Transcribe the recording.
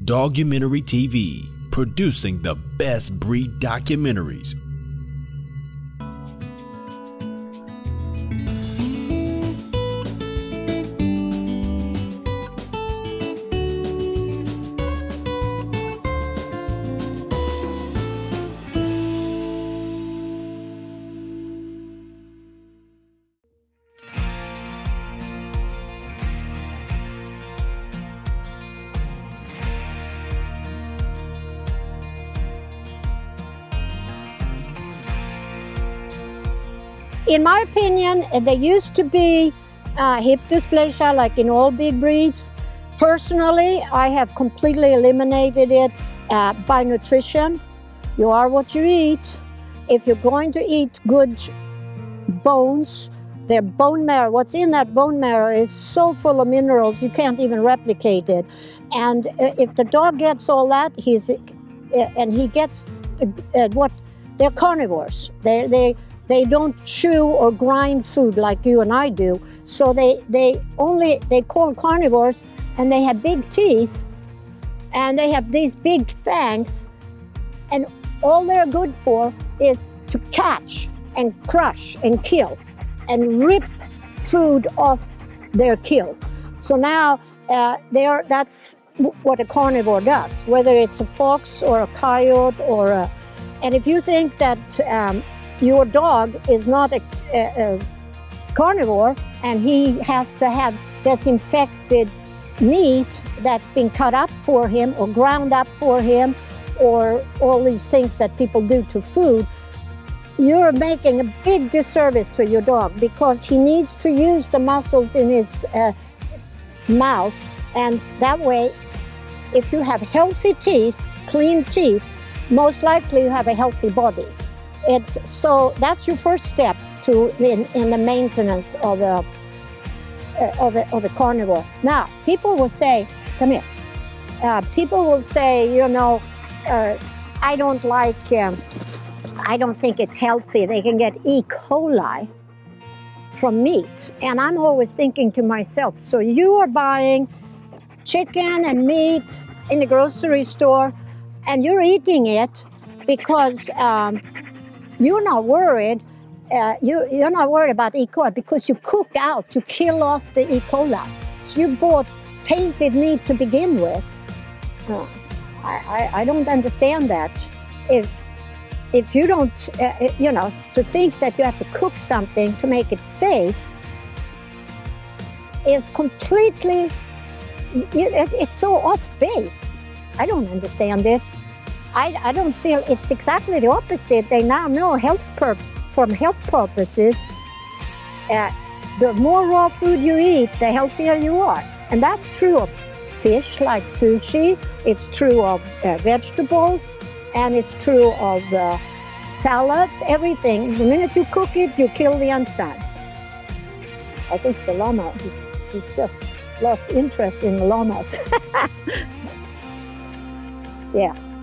Dogumentary TV, producing the best breed documentaries. In my opinion, there used to be hip dysplasia like in all big breeds. Personally, I have completely eliminated it by nutrition. You are what you eat. If you're going to eat good bones, their bone marrow, what's in that bone marrow is so full of minerals you can't even replicate it. And if the dog gets all that, he gets what? They're carnivores. They don't chew or grind food like you and I do. So they call carnivores, and they have big teeth, and they have these big fangs, and all they're good for is to catch and crush and kill and rip food off their kill. So now that's what a carnivore does, whether it's a fox or a coyote or a... And if you think that your dog is not a carnivore and he has to have disinfected meat that's been cut up for him or ground up for him or all these things that people do to food, you're making a big disservice to your dog, because he needs to use the muscles in his mouth, and that way, if you have healthy teeth, clean teeth, most likely you have a healthy body. So that's your first step in the maintenance of a carnivore. Now, people will say, come here. People will say, you know, I don't think it's healthy. They can get E. coli from meat. And I'm always thinking to myself, so you are buying chicken and meat in the grocery store, and you're eating it because you're not worried. You're not worried about E. coli because you cook out, you kill off the E. coli. So you bought tainted meat to begin with. I don't understand that. If you don't, you know, to think that you have to cook something to make it safe is completely, it's so off base. I don't understand it. I don't feel it's exactly the opposite. They now know from health purposes, the more raw food you eat, the healthier you are. And that's true of fish like sushi, it's true of vegetables, and it's true of salads, everything. The minute you cook it, you kill the insides. I think the llama, he's just lost interest in the llamas. Yeah.